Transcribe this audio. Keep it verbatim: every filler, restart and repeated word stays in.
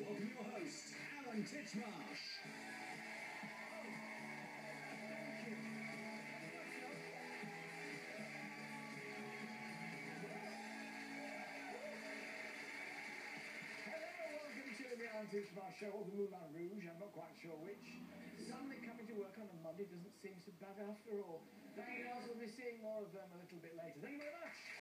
welcome your host, Alan Titchmarsh. The Alan Titchmarsh Show, or the Moulin Rouge, I'm not quite sure which. Suddenly coming to work on a Monday doesn't seem so bad after all. Thank you, guys. We'll be seeing more of them a little bit later. Thank you very much.